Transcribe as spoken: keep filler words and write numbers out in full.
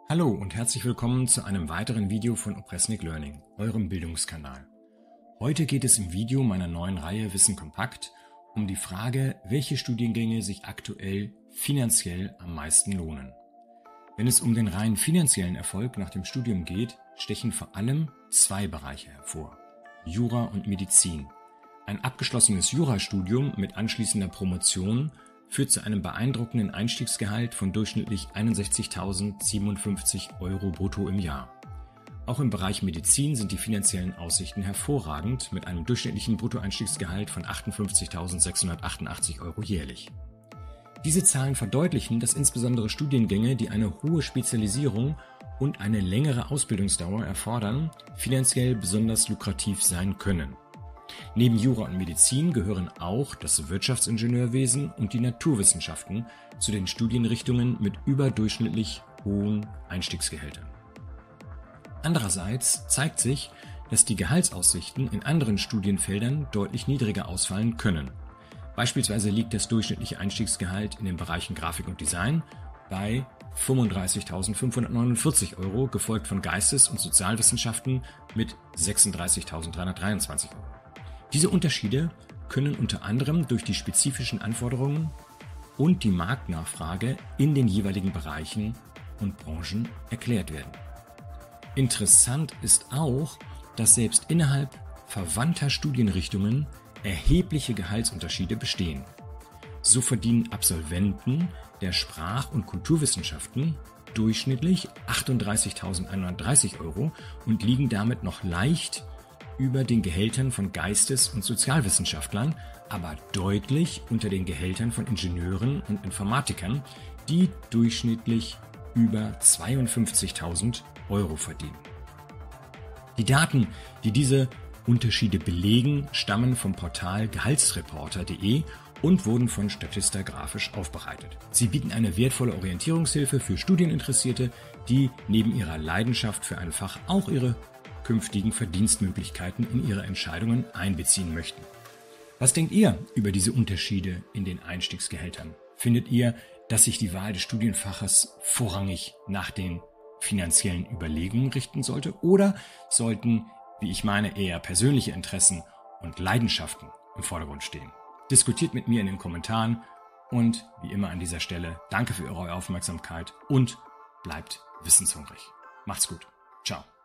Hallo und herzlich willkommen zu einem weiteren Video von Opresnik Learning, eurem Bildungskanal. Heute geht es im Video meiner neuen Reihe Wissen kompakt um die Frage, welche Studiengänge sich aktuell finanziell am meisten lohnen. Wenn es um den rein finanziellen Erfolg nach dem Studium geht, stechen vor allem zwei Bereiche hervor: Jura und Medizin. Ein abgeschlossenes Jurastudium mit anschließender Promotion führt zu einem beeindruckenden Einstiegsgehalt von durchschnittlich einundsechzigtausendsiebenundfünfzig Euro brutto im Jahr. Auch im Bereich Medizin sind die finanziellen Aussichten hervorragend mit einem durchschnittlichen Bruttoeinstiegsgehalt von achtundfünfzigtausendsechshundertachtundachtzig Euro jährlich. Diese Zahlen verdeutlichen, dass insbesondere Studiengänge, die eine hohe Spezialisierung und eine längere Ausbildungsdauer erfordern, finanziell besonders lukrativ sein können. Neben Jura und Medizin gehören auch das Wirtschaftsingenieurwesen und die Naturwissenschaften zu den Studienrichtungen mit überdurchschnittlich hohen Einstiegsgehältern. Andererseits zeigt sich, dass die Gehaltsaussichten in anderen Studienfeldern deutlich niedriger ausfallen können. Beispielsweise liegt das durchschnittliche Einstiegsgehalt in den Bereichen Grafik und Design bei fünfunddreißigtausendfünfhundertneunundvierzig Euro, gefolgt von Geistes- und Sozialwissenschaften mit sechsunddreißigtausenddreihundertdreiundzwanzig Euro. Diese Unterschiede können unter anderem durch die spezifischen Anforderungen und die Marktnachfrage in den jeweiligen Bereichen und Branchen erklärt werden. Interessant ist auch, dass selbst innerhalb verwandter Studienrichtungen erhebliche Gehaltsunterschiede bestehen. So verdienen Absolventen der Sprach- und Kulturwissenschaften durchschnittlich achtunddreißigtausendeinhundertdreißig Euro und liegen damit noch leicht über den Gehältern von Geistes- und Sozialwissenschaftlern, aber deutlich unter den Gehältern von Ingenieuren und Informatikern, die durchschnittlich über zweiundfünfzigtausend Euro verdienen. Die Daten, die diese Unterschiede belegen, stammen vom Portal gehaltsreporter punkt de und wurden von Statista grafisch aufbereitet. Sie bieten eine wertvolle Orientierungshilfe für Studieninteressierte, die neben ihrer Leidenschaft für ein Fach auch ihre künftigen Verdienstmöglichkeiten in ihre Entscheidungen einbeziehen möchten. Was denkt ihr über diese Unterschiede in den Einstiegsgehältern? Findet ihr, dass sich die Wahl des Studienfaches vorrangig nach den finanziellen Überlegungen richten sollte? Oder sollten, wie ich meine, eher persönliche Interessen und Leidenschaften im Vordergrund stehen? Diskutiert mit mir in den Kommentaren und wie immer an dieser Stelle danke für eure Aufmerksamkeit und bleibt wissenshungrig. Macht's gut. Ciao.